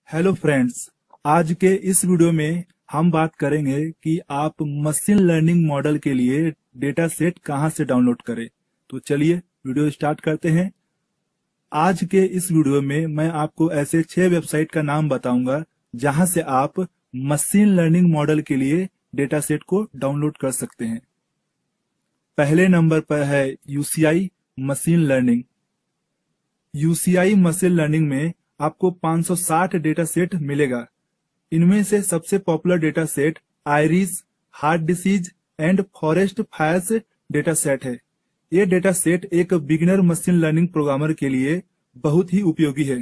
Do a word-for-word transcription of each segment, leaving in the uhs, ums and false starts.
Hello friends, आज के इस वीडियो में हम बात करेंगे कि आप मशीन लर्निंग मॉडल के लिए डेटा सेट कहां से डाउनलोड करें। तो चलिए वीडियो स्टार्ट करते हैं। आज के इस वीडियो में मैं आपको ऐसे छह वेबसाइट का नाम बताऊंगा जहां से आप मशीन लर्निंग मॉडल के लिए डेटा सेट को डाउनलोड कर सकते हैं। पहले नंबर पर है UCI machine learning. UCI machine learning में आपको पाँच सौ साठ डेटा सेट मिलेगा। इनमें से सबसे popular data set iris, heart disease and forest fires data set है। ये डेटा सेट एक बिगिनर मशीन लर्निंग प्रोग्रामर के लिए बहुत ही उपयोगी है।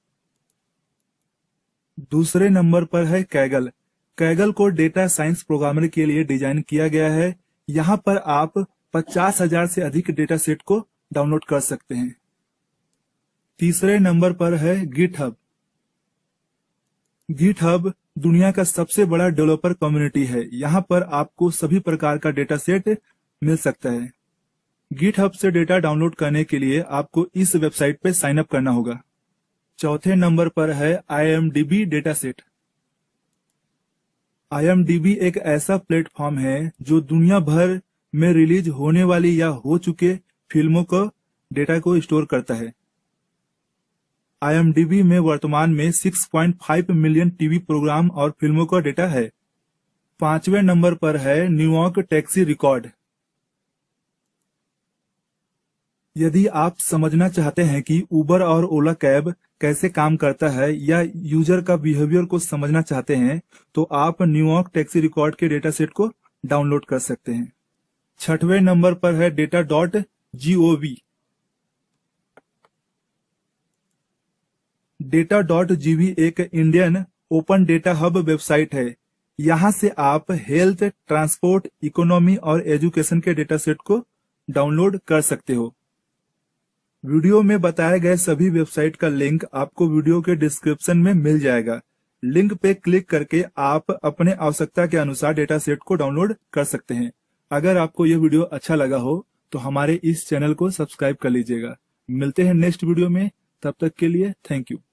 दूसरे नंबर पर है कैगल। कैगल को डेटा साइंस प्रोग्रामर के लिए डिजाइन किया गया है। यहाँ पर आप पचास हजार से अधिक डेटा सेट को डाउनलोड कर सकते हैं। तीसरे नंबर पर है गिटहब। गिटहब दुनिया का सबसे बड़ा डेवलपर कम्युनिटी है। यहाँ पर आपको सभी प्रकार का डेटा सेट मिल सकता है। गिटहब से डेटा डाउनलोड करने के लिए आपको इस वेबसाइट पे साइन अप करना होगा। चौथे नंबर पर है आईएमडीबी डेटा सेट। आईएमडीबी एक ऐसा प्लेटफॉर्म है जो दुनिया भर में रिलीज होने वाली या हो चुके फिल्मों को डेटा को स्टोर करता है। आईएमडीबी में वर्तमान में छह पॉइंट पाँच मिलियन टीवी प्रोग्राम और फिल्मों का डेटा है। पांचवें नंबर पर है न्यूयॉर्क टैक्सी रिकॉर्ड। यदि आप समझना चाहते हैं कि उबर और ओला कैब कैसे काम करता है या यूजर का बिहेवियर को समझना चाहते हैं तो आप न्यूयॉर्क टैक्सी रिकॉर्ड के डेटा सेट को डाउनलोड कर सकते हैं। छठवें नंबर पर है data dot gov. Data dot GV एक Indian open data hub website है। यहाँ से आप हेल्थ, ट्रांसपोर्ट, इकोनॉमी और एजुकेशन के डेटा सेट को डाउनलोड कर सकते हो। वीडियो में बताए गए सभी वेबसाइट का लिंक आपको वीडियो के डिस्क्रिप्शन में मिल जाएगा। लिंक पे क्लिक करके आप अपने आवश्यकता के अनुसार डेटा सेट को डाउनलोड कर सकते हैं। अगर आपको यह वीडियो अच्छा लगा हो तो हमारे इस चैनल को सब्सक्राइब कर लीजिएगा। मिलते हैं नेक्स्ट वीडियो में, तब तक के लिए थैंक यू।